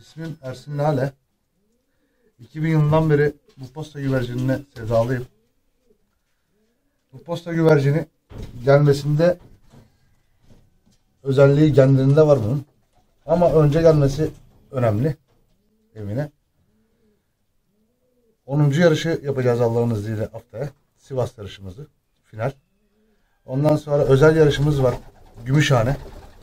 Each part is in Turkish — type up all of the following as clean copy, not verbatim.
İsmim Ersin Lale. 2000 yılından beri bu posta güvercinine sevdalıyım. Bu posta güvercini gelmesinde özelliği kendinde var bunun. Ama önce gelmesi önemli evine. 10. yarışı yapacağız Allah'ın izniyle haftaya. Sivas yarışımızı. Final. Ondan sonra özel yarışımız var. Gümüşhane.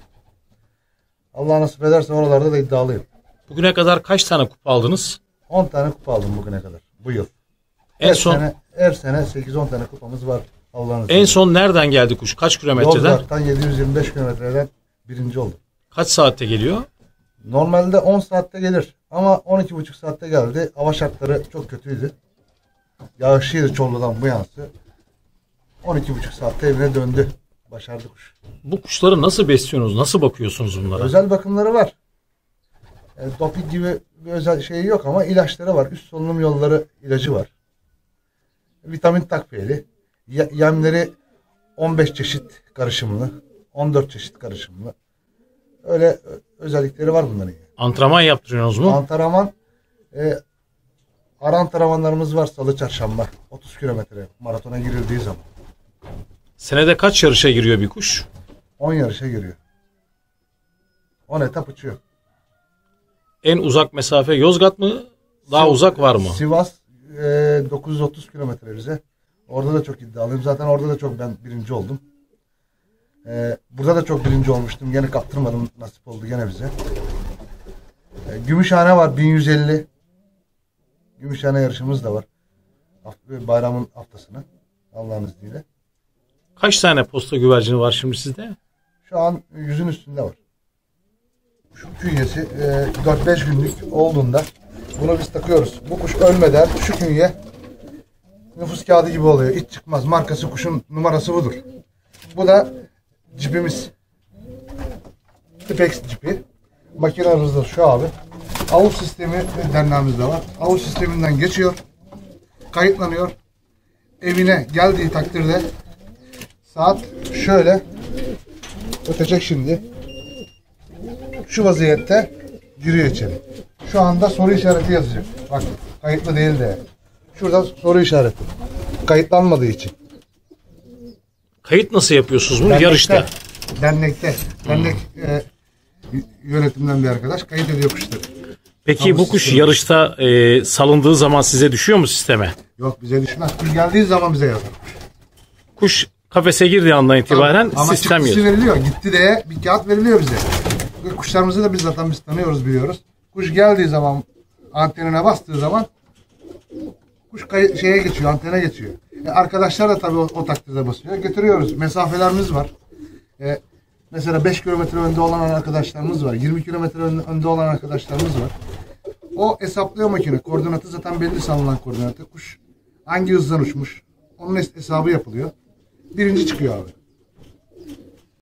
Allah nasip ederse oralarda da iddialıyım. Bugüne kadar kaç tane kupa aldınız? 10 tane kupa aldım bugüne kadar. Bu yıl. Her sene 8-10 tane kupamız var. Allah'ın izniyle. En son nereden geldi kuş? Kaç kilometreden? Yozgat'tan 725 kilometreden birinci oldum. Kaç saatte geliyor? Normalde 10 saatte gelir. Ama 12,5 saatte geldi. Hava şartları çok kötüydü. Yağışlıydı Çorlu'dan bu yansı. 12,5 saatte evine döndü. Başardı kuş. Bu kuşları nasıl besliyorsunuz? Nasıl bakıyorsunuz bunlara? Özel bakımları var. Doping gibi bir özel şeyi yok ama ilaçları var. Üst solunum yolları ilacı var. Vitamin takviyeli. Yemleri 15 çeşit karışımlı. 14 çeşit karışımlı. Öyle özellikleri var bunların. Antrenman yaptırıyorsunuz mu? Antrenman ara antrenmanlarımız var salı çarşamba. 30 kilometre maratona girildiği zaman. Senede kaç yarışa giriyor bir kuş? 10 yarışa giriyor. 10 etap uçuyor. En uzak mesafe Yozgat mı? Daha uzak var mı? Sivas 930 kilometre bize. Orada da çok iddialıyım. Zaten orada da çok ben birinci oldum. Burada da çok birinci olmuştum. Gene kaptırmadım. Nasip oldu gene bize. Gümüşhane var 1150. Gümüşhane yarışımız da var. Bayramın haftasına. Allah'ın izniyle. Kaç tane posta güvercini var şimdi sizde? Şu an 100'ün üstünde var. Şu künyesi 4-5 günlük olduğunda bunu biz takıyoruz. Bu kuş ölmeden şu künye nüfus kağıdı gibi oluyor. Hiç çıkmaz. Markası kuşun numarası budur. Bu da cipimiz. Tipex cipi. Makine hızlı şu abi. Avuç sistemi dernamızda var. Avuç sisteminden geçiyor. Kayıtlanıyor. Evine geldiği takdirde saat şöyle ötecek şimdi. Şu vaziyette giriyor içeri. Şu anda soru işareti yazıyor. Bak kayıtlı değil de. Şurada soru işareti. Kayıtlanmadığı için. Kayıt nasıl yapıyorsunuz bunu? Yarışta. Dernekte. Dernek yönetimden bir arkadaş kayıt ediyor kuşları. Peki bu kuş yarışta salındığı zaman size düşüyor mu sisteme? Yok bize düşmez. Kuş geldiği zaman bize yazar. Kuş kafese girdiği andan itibaren ama sistem çıktısı yazıyor. veriliyor. Gitti diye bir kağıt veriliyor bize. Kuşlarımızı da biz zaten tanıyoruz biliyoruz. Kuş geldiği zaman antenine bastığı zaman kuş şeye geçiyor, antene geçiyor. Arkadaşlar da tabii o takdirde basıyor. Götürüyoruz. Mesafelerimiz var. Mesela 5 kilometre önde olan arkadaşlarımız var. 20 kilometre önde olan arkadaşlarımız var. O hesaplıyor makine. Koordinatı zaten belli salınan koordinatı. Kuş hangi hızdan uçmuş. Onun hesabı yapılıyor. Birinci çıkıyor abi.